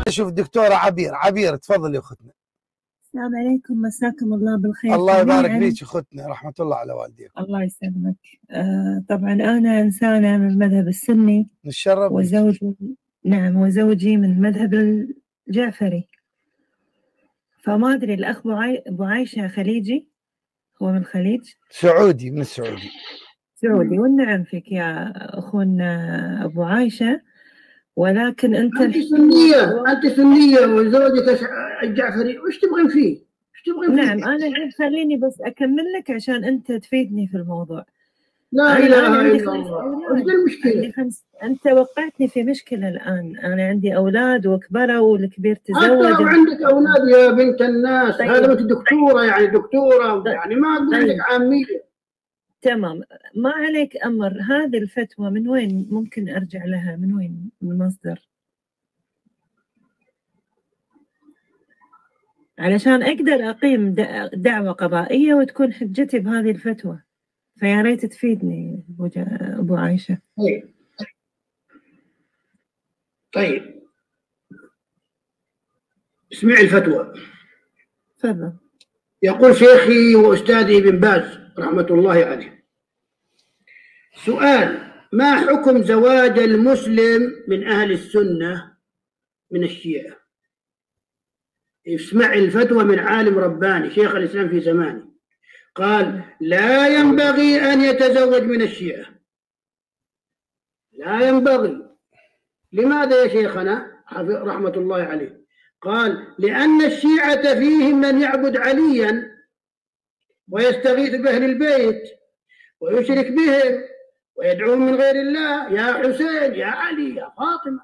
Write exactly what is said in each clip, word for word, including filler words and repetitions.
شوف دكتورة عبير. عبير تفضل يا أختنا. السلام عليكم، مساكم الله بالخير. الله يبارك فيك أختنا، رحمة الله على والديك. الله يسلمك. آه طبعا أنا إنسانة من المذهب السني، نتشرف. وزوجي نعم وزوجي من المذهب الجعفري. فما أدري الأخ أبو عايشة خليجي، هو من الخليج؟ سعودي، من السعودي. سعودي. والنعم فيك يا أخونا أبو عايشة، ولكن أنت أنت سنية، أنت سنية وزوجك الجعفري، وش تبغين فيه؟ وش تبغين فيه؟ نعم أنا الحين خليني بس أكمل لك عشان أنت تفيدني في الموضوع. لا إله إلا الله. وش المشكلة؟ عندي خمس. أنت وقعتني في مشكلة الآن. أنا عندي أولاد وكبروا، والكبير تزوج. أنت وعندك أولاد يا بنت الناس. طيب. هذا أنت دكتورة، يعني دكتورة. طيب. يعني ما أقول لك طيب. عامية. تمام، ما عليك أمر. هذه الفتوى من وين ممكن أرجع لها؟ من وين المصدر؟ علشان أقدر أقيم دعوة قضائية وتكون حجتي بهذه الفتوى. فيا ريت تفيدني أبو عايشة. طيب طيب اسمعي الفتوى. تفضل. يقول شيخي وأستاذي ابن باز رحمة الله عليه: سؤال: ما حكم زواج المسلم من أهل السنة من الشيعة؟ اسمعي الفتوى من عالم رباني شيخ الإسلام في زمانه، قال: لا ينبغي أن يتزوج من الشيعة، لا ينبغي. لماذا يا شيخنا رحمة الله عليه؟ قال: لأن الشيعة فيهم من يعبد عليا ويستغيث بأهل البيت ويشرك بهم ويدعوهم من غير الله، يا حسين يا علي يا فاطمة،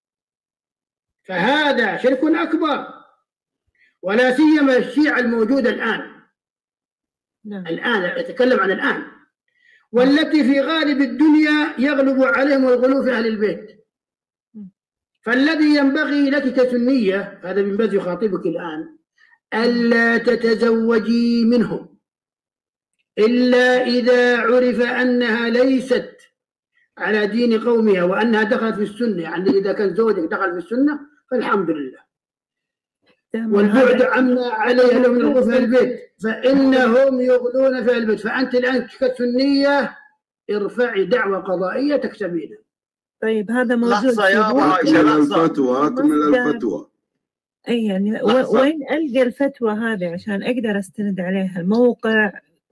فهذا شرك أكبر، ولا سيما الشيعة الموجودة الآن. نعم. الآن أتكلم عن الآن، والتي في غالب الدنيا يغلب عليهم الغلو في أهل البيت. فالذي ينبغي لك كسنية، هذا من باز يخاطبك الآن، ألا تتزوجي منهم إلا إذا عرف أنها ليست على دين قومها وأنها دخلت في السنة. يعني إذا كان زوجك دخل في السنة فالحمد لله، والبعد عما عليها لهم من الغلو في البيت، فإنهم يغلون في البيت. فأنت الآن كسنية ارفعي دعوة قضائية تكسبينها. طيب هذا موجود. لحظة يا أبو عايشة، لحظة. الفتوى أكمل الفتوى. أي يعني وين ألقى الفتوى هذه عشان أقدر أستند عليها؟ الموقع؟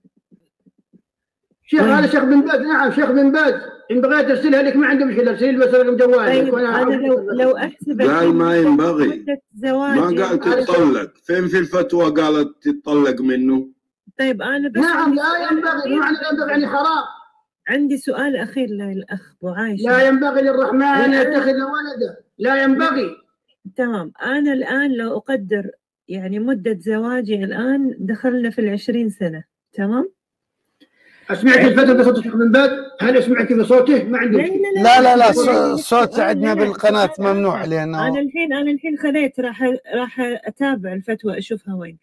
شيخ هذا شيخ بن باز. نعم شيخ بن باز، إن بغيت أرسلها لك ما عندي مشكلة، أرسل لي بس رقم جوالي. طيب أنا لو لو أحسب قال ما ينبغي، ما قال تتطلق. فين في الفتوى قالت تتطلق منه؟ طيب أنا بس نعم لا ينبغي، معنى لا ينبغي يعني حرام. عندي سؤال أخير للأخ أبو عايشة. لا ينبغي للرحمن أن يتخذ ولدا، لا ينبغي. تمام. أنا الآن لو أقدر يعني مدة زواجي الآن دخلنا في العشرين سنة، تمام؟ أسمعك الفتوى بصوت الشيخ بن باز؟ هل أسمعك بصوته؟ ما عندي لا لا لا لا, لا, لا الصوت عندنا بالقناة ممنوع. لأنه أنا الحين أنا الحين خذيت راح راح أتابع الفتوى أشوفها وين.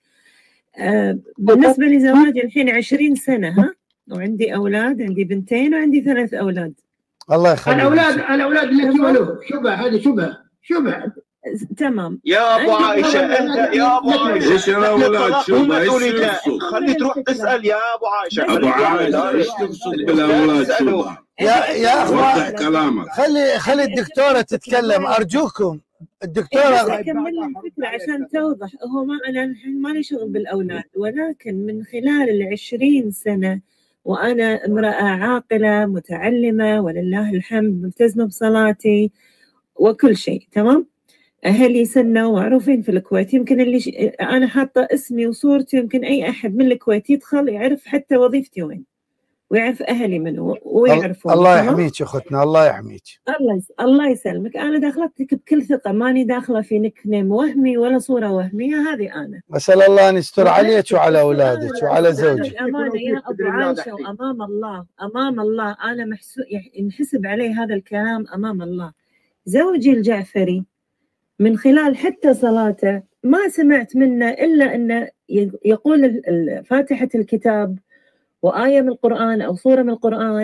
آه بالنسبة لزواجي الحين عشرين سنة، ها، وعندي أولاد، عندي بنتين وعندي ثلاث أولاد. الله يخليك. الأولاد الأولاد لك وله شبهة، هذه شبهة شبهة. تمام يا ابو عايشه. انت يا ابو عايشه ايش الاولاد شبهه؟ ايش خلي تروح تسال يا ابو عايشه. ابو عايشه ايش تقصد بالاولاد شبهه؟ يا يا اخوان كلامك. خلي خلي الدكتوره تتكلم ارجوكم. الدكتوره اكمل الفكره عشان توضح. هو ما انا الحين مالي شغل بالاولاد، ولكن من خلال العشرين سنه وانا امراه عاقله متعلمه ولله الحمد، ملتزمه بصلاتي وكل شيء تمام. أهلي سنة ومعروفين في الكويت، يمكن اللي ش... أنا حاطة اسمي وصورتي، يمكن أي أحد من الكويت يدخل يعرف حتى وظيفتي وين، ويعرف أهلي منو ويعرفون. الله يحميك يا أختنا، الله يحميك. الله يس... الله يسلمك. أنا داخلتك بكل ثقة، ماني داخلة في نيك نيم وهمي ولا صورة وهمية. هذه أنا أسأل الله أن يستر عليك وعلى أولادك وعلى زوجك. أمانة يا أبو عايشة، وأمام الله أمام الله أنا محسو... ينحسب عليه هذا الكلام أمام الله. زوجي الجعفري من خلال حتى صلاته ما سمعت منه إلا أنه يقول فاتحة الكتاب وآية من القرآن أو سورة من القرآن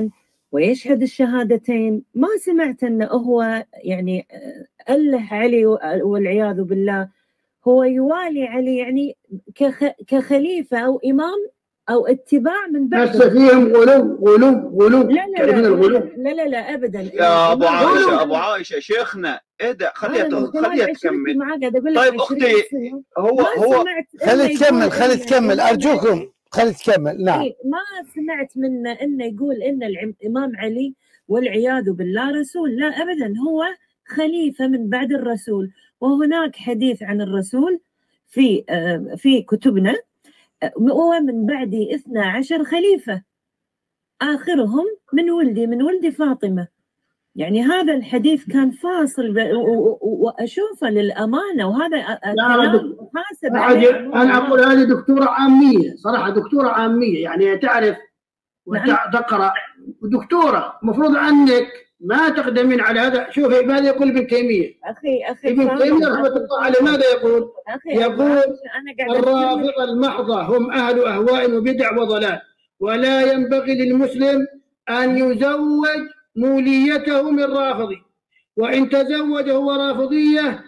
ويشهد الشهادتين، ما سمعت أنه هو يعني أله علي والعياذ بالله، هو يوالي علي يعني كخليفة أو إمام أو اتباع من بعد. بس فيهم غلو غلو غلو لا لا لا, لا لا لا لا أبدا يا أبو عائشة. أبو عائشة شيخنا اهدأ، خليها خليها تكمل. طيب أختي هو هو خلي تكمل خلي تكمل أرجوكم خلي تكمل. نعم ما سمعت منه إنه يقول إن الإمام علي والعياذ بالله رسول، لا أبدا، هو خليفة من بعد الرسول. وهناك حديث عن الرسول في في كتبنا، ومن بعدي اثنا عشر خليفة آخرهم من ولدي من ولدي فاطمة. يعني هذا الحديث كان فاصل وأشوفه للأمانة، وهذا حاسب. أنا أقول هذه دكتورة عامية صراحة، دكتورة عامية يعني تعرف وتقرأ، دكتورة مفروض عنك ما تقدمين على هذا. شوفي ماذا يقول ابن تيمية. أخي أخي ابن تيمية رحمة الله عليه ماذا يقول؟ يقول الرافضة المحضة هم أهل أهواء وبدع وضلال، ولا ينبغي للمسلم أن يزوج موليته من رافضي، وإن تزوج هو رافضية.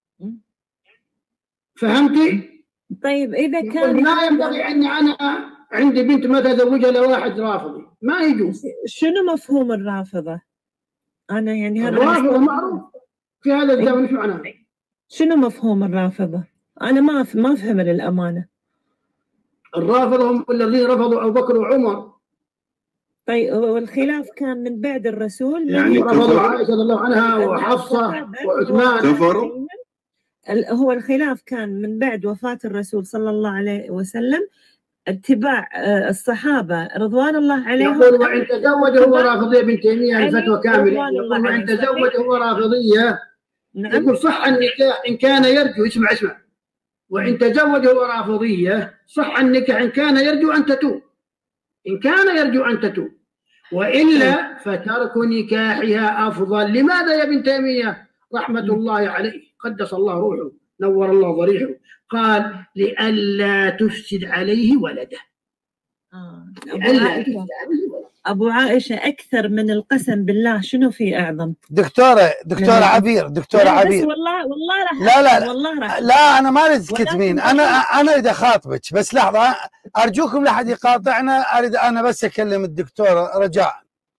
فهمتي؟ طيب إذا كان ما ينبغي أن أنا عندي بنت ما تزوجها لواحد رافضي، ما يجوز. شنو مفهوم الرافضة؟ أنا يعني الرافضة معروف في هذا الزمن، شو معناه؟ شنو مفهوم الرافضة؟ أنا ما ما أفهم للأمانة. الرافضة هم الذين رفضوا أبو بكر وعمر. طيب والخلاف كان من بعد الرسول، يعني رفضوا عائشة رضي الله عنها وحفصة وعثمان. كفروا. هو الخلاف كان من بعد وفاة الرسول صلى الله عليه وسلم، اتباع الصحابة رضوان الله عليهم. يقول وإن تزوج هو رافضية. ابن تيمية الفتوى كاملة يقول وإن تزوج هو رافضية. نعم. يقول صح النكاح إن كان يرجو، اسمع اسمع، وإن تزوج هو رافضية صح النكاح إن كان يرجو أن تتوب، إن كان يرجو أن تتوب، وإلا فترك نكاحها أفضل. لماذا يا ابن تيمية رحمة الله عليه قدس الله روحه نور الله ضريحه؟ قال لئلا تفسد عليه ولده. آه. أبو, عائشة. أبو عائشة أكثر من القسم بالله شنو في أعظم؟ دكتورة دكتورة عبير دكتورة عبير والله والله راح لا لا والله راح لا أنا ما أريد تكتمين، أنا أنا أريد أخاطبك بس لحظة، أرجوكم لا أحد يقاطعنا، أريد أنا بس أكلم الدكتورة رجاء.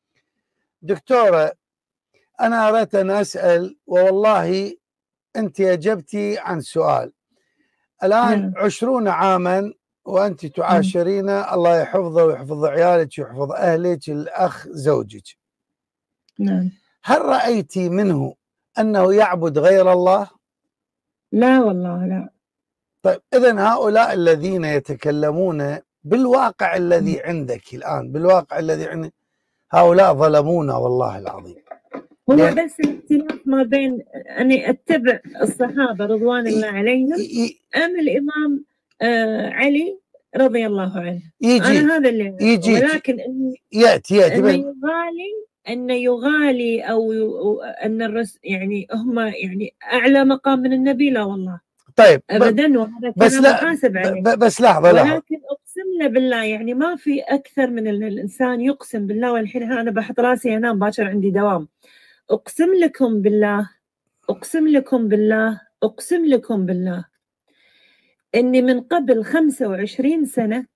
دكتورة أنا أردت أن أسأل، والله أنت أجبتي عن سؤال. الآن عشرون عاما وأنت تعاشرين، الله يحفظه ويحفظ عيالك ويحفظ أهلك، الأخ زوجك. نعم. هل رأيتي منه أنه يعبد غير الله؟ لا والله لا. طيب إذن هؤلاء الذين يتكلمون بالواقع الذي عندك الآن، بالواقع الذي عندك، هؤلاء ظلمونا والله العظيم. هو يعني بس الاختلاف ما بين أني أتبع الصحابة رضوان الله عليهم أم الإمام آه علي رضي الله عنه. يجي أنا هذا اللي يجي ولكن يأتي يأتي أنه يغالي أنه يغالي أو أن الرس يعني هم يعني أعلى مقام من النبي، لا والله. طيب أبدا، وهذا بس لا بس لحظة لحظة، ولكن أقسم له بالله يعني ما في أكثر من الإنسان يقسم بالله، والحين أنا بحط راسي أنام باكر عندي دوام. أقسم لكم بالله أقسم لكم بالله أقسم لكم بالله إني من قبل خمسة وعشرين سنة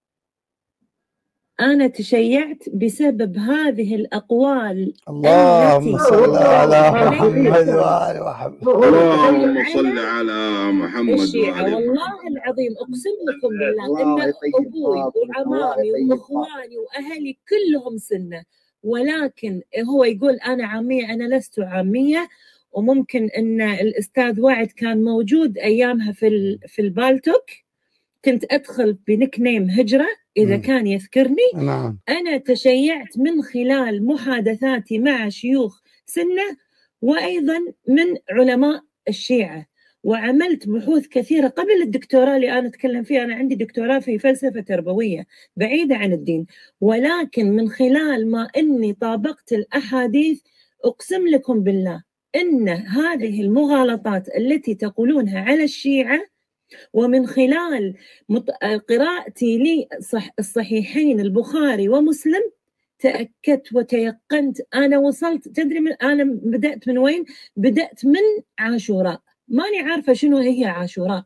أنا تشيعت بسبب هذه الأقوال. اللهم صل على محمد وآل محمد. اللهم صل على محمد وآل والله العظيم أقسم لكم بالله إن أبوي وعمامي وإخواني وأهلي كلهم سنة، ولكن هو يقول أنا عامية. أنا لست عامية، وممكن أن الأستاذ وعد كان موجود أيامها في في البالتوك، كنت أدخل بنيك نيم هجرة إذا م. كان يذكرني. نعم. أنا تشيعت من خلال محادثاتي مع شيوخ سنة وأيضا من علماء الشيعة، وعملت بحوث كثيرة قبل الدكتوراه اللي أنا أتكلم فيها. أنا عندي دكتوراه في فلسفة تربوية بعيدة عن الدين، ولكن من خلال ما أني طابقت الأحاديث أقسم لكم بالله أن هذه المغالطات التي تقولونها على الشيعة، ومن خلال قراءتي للصحيحين البخاري ومسلم تأكدت وتيقنت. أنا وصلت، تدري من أنا بدأت من وين؟ بدأت من عاشوراء، ماني عارفة شنو هي عاشوراء،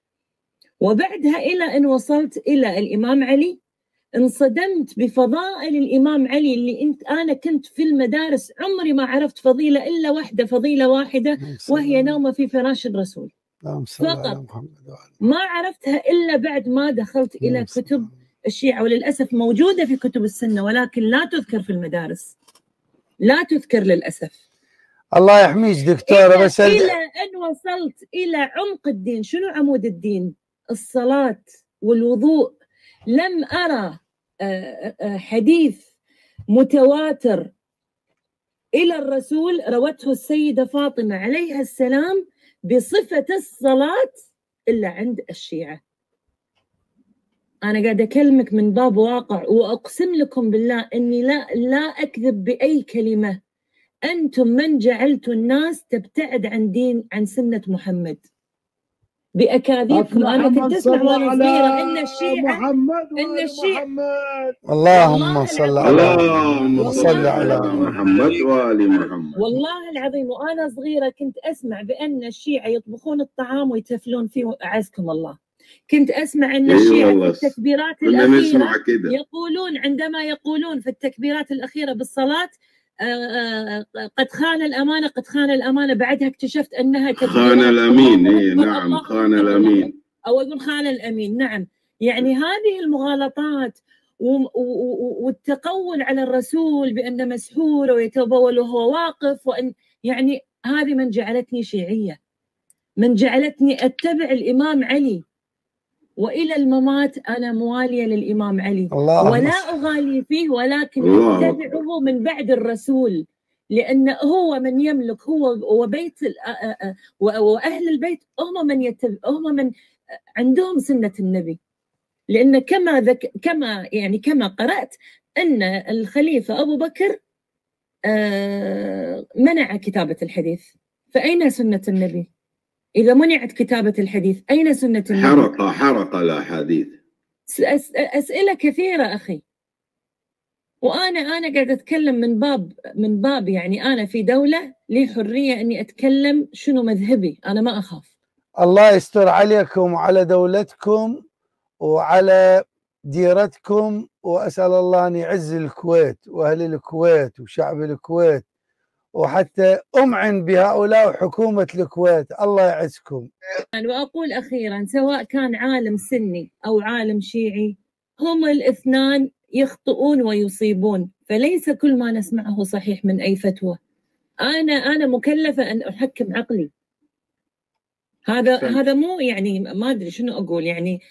وبعدها إلى أن وصلت إلى الإمام علي انصدمت بفضائل الإمام علي اللي انت أنا كنت في المدارس عمري ما عرفت فضيلة إلا واحدة، فضيلة واحدة وهي نومة في فراش الرسول فقط، ما عرفتها إلا بعد ما دخلت إلى كتب الشيعة، وللأسف موجودة في كتب السنة ولكن لا تذكر في المدارس، لا تذكر للأسف. الله يحميك دكتورة. إلى, بس إلى أن وصلت إلى عمق الدين. شنو عمود الدين؟ الصلاة والوضوء. لم أرى حديث متواتر إلى الرسول روته السيدة فاطمة عليها السلام بصفة الصلاة إلا عند الشيعة. أنا قاعدة أكلمك من باب واقع، وأقسم لكم بالله أني لا لا أكذب بأي كلمة. أنتم من جعلتوا الناس تبتعد عن دين عن سنة محمد بأكاذيبكم. أنا كنت أسمع وأنا صغيرة إن الشيعة محمد إن الشيعة محمد اللهم صل على اللهم صل على محمد وآل محمد. والله العظيم وأنا صغيرة كنت أسمع بأن الشيعة يطبخون الطعام ويتفلون فيه، أعزكم الله. كنت أسمع أن الشيعة في التكبيرات الأخيرة يقولون، عندما يقولون في التكبيرات الأخيرة بالصلاة قد خان الأمانة قد خان الأمانة، بعدها اكتشفت أنها خان الأمين. إيه نعم خان الأمين، أو أقول خان الأمين. نعم، يعني هذه المغالطات والتقول على الرسول بأنه مسحور ويتبول وهو واقف، وأن يعني هذه من جعلتني شيعية، من جعلتني أتبع الإمام علي، وإلى الممات أنا موالية للإمام علي ولا أغالي فيه، ولكن أتبعه من بعد الرسول، لأنه هو من يملك، هو وبيت وأهل البيت هم من يتبع، هم من عندهم سنة النبي. لأن كما ذك كما يعني كما قرأت أن الخليفة أبو بكر منع كتابة الحديث، فأين سنة النبي؟ إذا منعت كتابة الحديث أين سنة النبي؟ حرق حرق الأحاديث. أس أسئلة كثيرة أخي، وأنا أنا قاعدة أتكلم من باب من باب يعني أنا في دولة لي حرية إني أتكلم شنو مذهبي، أنا ما أخاف. الله يستر عليكم وعلى دولتكم وعلى ديرتكم، وأسأل الله أن يعز الكويت وأهل الكويت وشعب الكويت، وحتى أمعن بهؤلاء وحكومة الكويت. الله يعزكم. وأقول أخيرا، سواء كان عالم سني أو عالم شيعي، هم الاثنان يخطئون ويصيبون، فليس كل ما نسمعه صحيح من أي فتوى. أنا أنا مكلفة أن أحكم عقلي. هذا هذا مو يعني ما أدري شنو أقول يعني.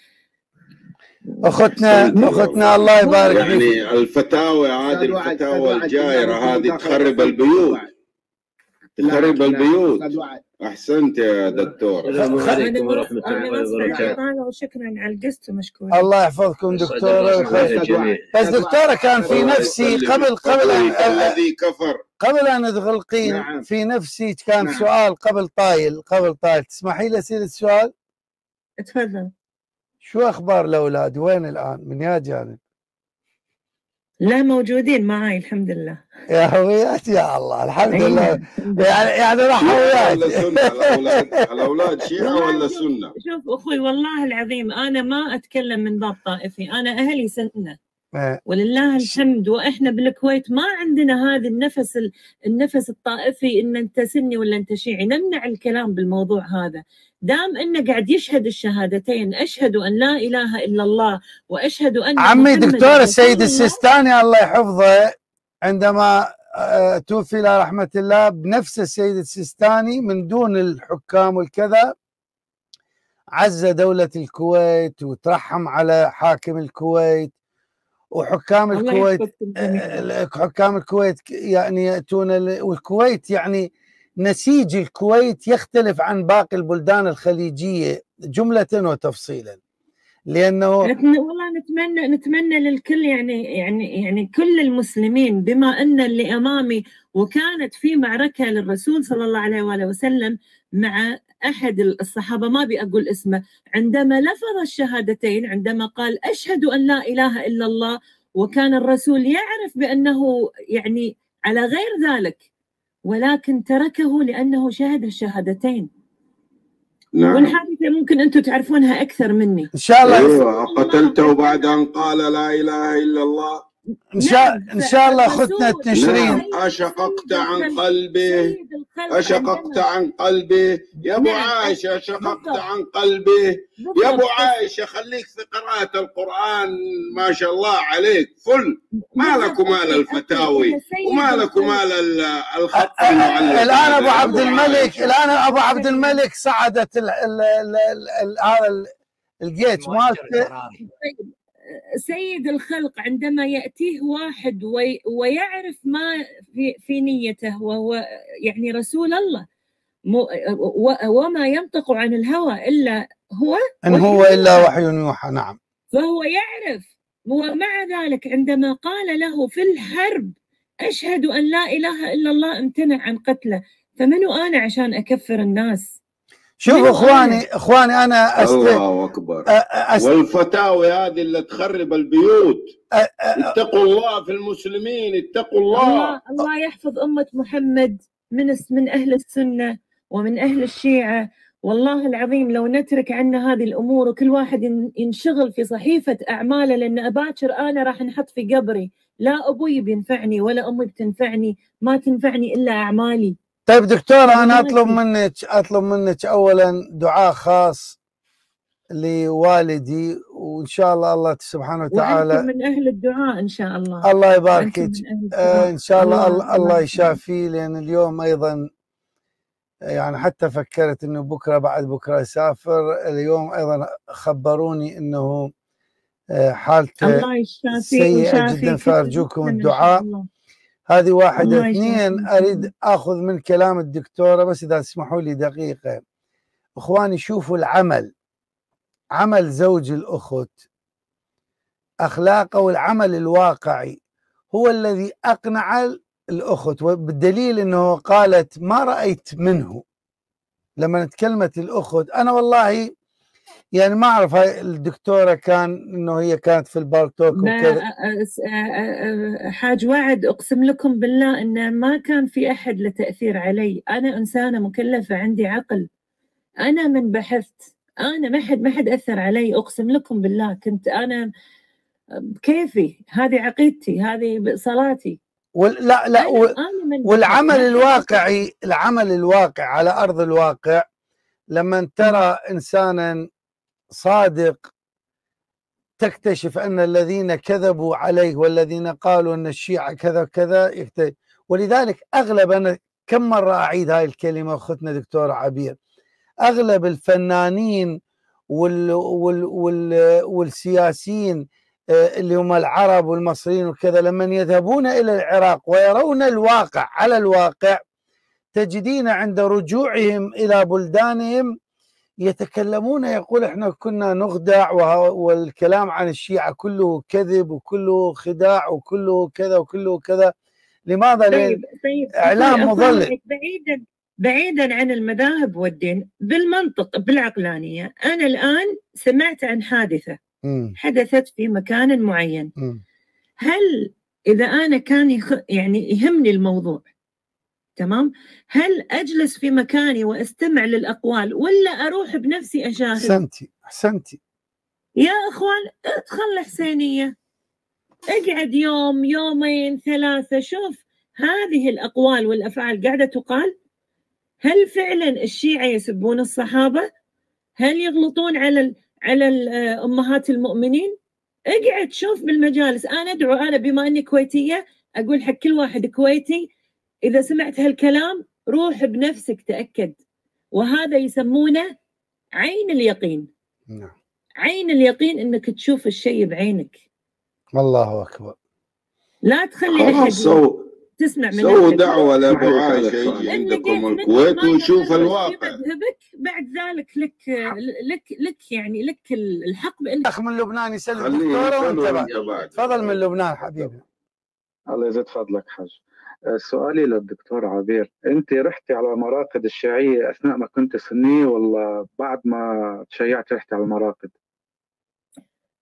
أختنا أختنا الله يبارك فيك. يعني الفتاوى هذه الفتاوى الجائرة هذه تخرب البيوت، تخرب البيوت. أحسنت يا دكتور. السلام عليكم ورحمة الله وبركاته. وشكرا على القسط ومشكورين. الله يحفظكم دكتورة. بس دكتورة كان في نفسي قبل قبل الذي كفر قبل أن أدخل قيم في نفسي كان سؤال قبل طايل قبل طايل تسمحي لي أسأل السؤال؟ تفضل. شو أخبار الأولاد؟ وين الآن؟ من يا جانب؟ لا موجودين معي الحمد لله. يا هويات يا الله الحمد لله. يعني يعني راح هويات. الأولاد الأولاد شيعة ولا سنة؟ شوف أخوي والله العظيم أنا ما أتكلم من باب طائفي، أنا أهلي سنة ولله الحمد، وإحنا بالكويت ما عندنا هذا النفس النفس الطائفي إن أنت سني ولا أنت شيعي، نمنع الكلام بالموضوع هذا. دام انه قاعد يشهد الشهادتين، اشهد ان لا اله الا الله واشهد ان عمي دكتور السيد السيستاني الله يحفظه عندما توفي الى رحمه الله بنفس السيد السيستاني من دون الحكام والكذا عز دولة الكويت وترحم على حاكم الكويت، وحكام الكويت حكام الكويت يعني ياتون، والكويت يعني نسيج الكويت يختلف عن باقي البلدان الخليجية جملة وتفصيلا، لأنه والله نتمنى نتمنى للكل يعني يعني يعني كل المسلمين، بما أن اللي أمامي وكانت في معركة للرسول صلى الله عليه وآله وسلم مع أحد الصحابة ما أبي أقول اسمه، عندما لفظ الشهادتين، عندما قال أشهد أن لا إله إلا الله وكان الرسول يعرف بأنه يعني على غير ذلك، ولكن تركه لأنه شهد الشهادتين. نعم. والحادثة ممكن أنتم تعرفونها أكثر مني. إن شاء الله. أيوة. قتلته بعد أن قال لا إله إلا الله. إن شاء إن شاء الله أختنا التشرين. نعم. أشققت عن قلبه، أشققت عن قلبه يا أبو عائشة، أشققت عن قلبه يا أبو عائشة. خليك في قراءة القرآن، ما شاء الله عليك فل. ما لك ومال الفتاوي وما لك ومال الخط المعلق. الآن أبو عبد الملك، الآن أبو عبد الملك صعدت هذا الجيت مالته. سيد الخلق عندما يأتيه واحد وي ويعرف ما في, في نيته، وهو يعني رسول الله، وما ينطق عن الهوى إلا هو إن هو إلا وحي يوحى. نعم. فهو يعرف، ومع ذلك عندما قال له في الحرب أشهد أن لا إله إلا الله امتنع عن قتله. فمنو أنا عشان أكفر الناس؟ شوف اخواني اخواني انا أست... الله اكبر. أست... والفتاوي هذه اللي تخرب البيوت. أ... أ... اتقوا الله في المسلمين، اتقوا الله. الله, الله يحفظ امه محمد من من اهل السنه ومن اهل الشيعه. والله العظيم لو نترك عنا هذه الامور وكل واحد ينشغل في صحيفه اعماله، لان اباكر انا راح نحط في قبري لا ابوي بينفعني ولا امي بتنفعني، ما تنفعني الا اعمالي. طيب دكتورة، أنا أطلب منك أطلب منك أولا دعاء خاص لوالدي، وإن شاء الله الله سبحانه وتعالى وأنتم من أهل الدعاء إن شاء الله. الله يباركك. آه إن شاء الله الله, الله يشافيه، لأن اليوم أيضا يعني حتى فكرت إنه بكرة بعد بكرة يسافر. اليوم أيضا خبروني إنه حالته سيئة جدا، فأرجوكم الدعاء. هذه واحدة. اثنين، أريد أخذ من كلام الدكتورة بس إذا تسمحوا لي دقيقة. إخواني شوفوا العمل، عمل زوج الأخت، أخلاقه والعمل الواقعي هو الذي أقنع الأخت، وبالدليل أنه قالت ما رأيت منه لما تكلمت الأخت. أنا والله يعني ما أعرف هاي الدكتورة كان إنه هي كانت في البالتوك وكذا. حاج وعد أقسم لكم بالله إن ما كان في أحد له علي. أنا إنسانة مكلفة، عندي عقل. أنا من بحثت، أنا ما حد ما حد أثر علي، أقسم لكم بالله. كنت أنا بكيفي، هذه عقيدتي، هذه صلاتي. لا لا والعمل الواقعي، العمل الواقع على أرض الواقع، لما ترى إنسانا صادق تكتشف أن الذين كذبوا عليه والذين قالوا أن الشيعة كذا كذا يكتشف. ولذلك أغلب، أنا كم مرة أعيد هاي الكلمة أختنا دكتورة عبير، أغلب الفنانين وال وال وال والسياسيين اللي هم العرب والمصريين وكذا، لما يذهبون إلى العراق ويرون الواقع على الواقع، تجدين عند رجوعهم إلى بلدانهم يتكلمون، يقول احنا كنا نخدع، والكلام عن الشيعة كله كذب وكله خداع وكله كذا وكله كذا. لماذا؟ طيب طيب اعلام مضلل. بعيدا بعيدا عن المذاهب والدين، بالمنطق بالعقلانية. انا الان سمعت عن حادثة م. حدثت في مكان معين. م. هل اذا انا كان يخ... يعني يهمني الموضوع، تمام، هل أجلس في مكاني وأستمع للأقوال ولا أروح بنفسي أشاهد؟ أحسنتي أحسنتي يا أخوان، ادخل حسينية، اقعد يوم يومين ثلاثة، شوف هذه الأقوال والأفعال قاعدة تقال. هل فعلا الشيعة يسبون الصحابة؟ هل يغلطون على على أمهات المؤمنين؟ اقعد شوف بالمجالس. أنا أدعو، أنا بما أني كويتية أقول حق كل واحد كويتي، إذا سمعت هالكلام روح بنفسك تأكد. وهذا يسمونه عين اليقين. نعم. عين اليقين إنك تشوف الشيء بعينك. الله أكبر. لا تخلي أحد تسمع من سووا دعوة لأبو عائشة يجي عندكم الكويت ويشوف الواقع. مذهبك بعد ذلك لك لك لك يعني لك الحق بأنك. أخ من لبنان يسلم دكتورة. تفضل من لبنان حبيبي. الله يزيد فضلك حاج. سؤالي للدكتور عبير، انت رحتي على مراقد الشيعية اثناء ما كنت سنية ولا بعد ما تشيعت رحتي على المراقد؟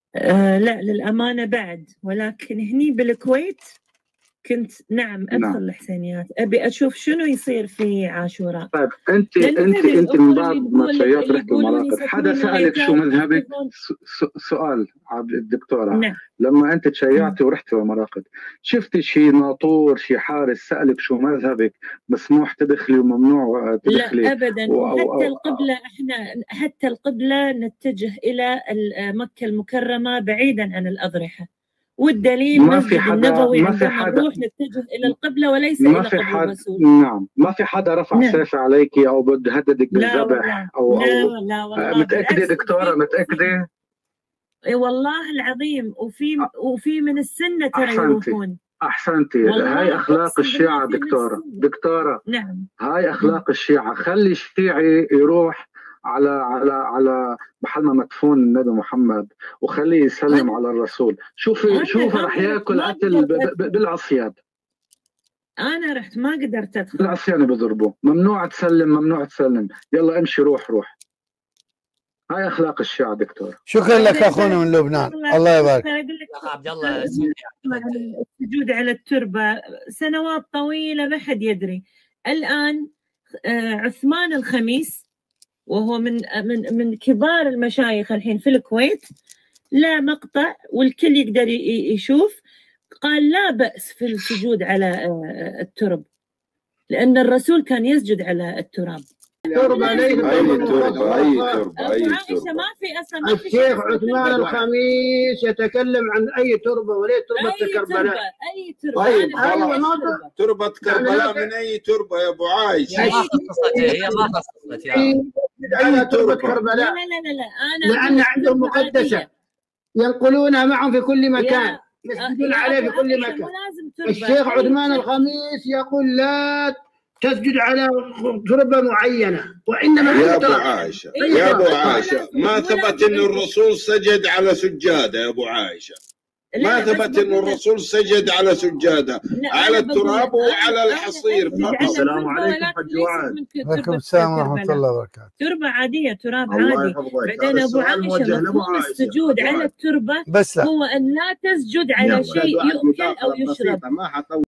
آه لا للأمانة بعد، ولكن هني بالكويت كنت نعم أدخل نعم. الحسينيات، أبي أشوف شنو يصير في عاشوراء. طيب أنت لأن أنت تدري أنت الأخوة من بعد اللي ما تقول تشيعت اللي رحت يقولون المراقد، حدا يسكنون سألك شو الأيتام مذهبك؟ يحفظون. س- س- سؤال عبد الدكتورة، نعم. لما أنت تشيعتي ورحتي المراقد شفتي شي ناطور شي حارس سألك شو مذهبك، مسموح تدخلي وممنوع تدخلي؟ لا أبدا. و- وحتى و- القبلة إحنا حتى القبلة نتجه إلى ال- مكة المكرمة بعيدا عن الأضرحة، والدليل ما في مسجد حدا النبوي ما في عندما حدا نروح نتجه إلى القبلة وليس ما إلى في قبر حد الرسول. نعم ما في حدا رفع نعم. سيف عليكي او بده يهددك لا والله. بالذبح او لا او لا والله. متأكدة بالعكس. دكتورة وفي متأكدة؟ اي والله العظيم. وفي وفي من السنة ترى أحسنتي يروحون. أحسنتي، والله هاي أخلاق أقسم الشيعة بالله في من دكتورة السنة. دكتورة نعم. هاي أخلاق الشيعة. خلي الشيعي يروح على على على محل ما مدفون النبي محمد وخليه يسلم أنا- على الرسول. شوفي أنا شوفي أنا رح رحت ياكل ما قتل ب- قدرت ب- أدخل. بالعصيان أنا رحت ما قدرت أدخل. بالعصيان بيضربوه، ممنوع تسلم ممنوع تسلم، يلا امشي روح روح. هاي أخلاق الشيعة دكتور. شكرا لك اخونا من لبنان، الله يبارك. أقول لك يا عبد الله السجود على التربة سنوات طويلة ما حد يدري. الآن آه، عثمان الخميس وهو من من من كبار المشايخ الحين في الكويت، لا مقطع والكل يقدر ي- يشوف، قال لا بأس في السجود على آه، الترب، لأن الرسول كان يسجد على التراب. تربة ليست أي تربة تربة أي مخصصة. تربة أبو أي عائشة تربة ما في أصلا ما في الشيخ شيء عثمان الخميس يتكلم عن أي تربة وليس تربة أي تربة كربلاء. أي تربة. طيب أنا أيوة أي ناطق. تربة كربلاء من أي تربة يا أبو عايشة؟ هي ما خصصت هي ما خصصت يا أي تربة لا كربلاء لا لا لا أنا لأن عندهم مقدسة ينقلونها معهم في كل مكان، يسجدون عليه في كل مكان. الشيخ عثمان الخميس يقول لا تسجد على تربة معينة، وإنما يا أبو ترى- عايشة يا أبو عايشة ما ثبت إنه الرسول سجد على سجادة يا أبو عايشة، ما ثبت إنه الرسول سجد على سجادة، على التراب وعلى الحصير فقط. السلام عليكم حج وعد. عليكم السلام ورحمة الله وبركاته. تربة عادية، تراب عادي. بعدين أبو عائشة مفهوم السجود على التربة بس لا. هو أن لا تسجد على شيء يؤكل أو يشرب.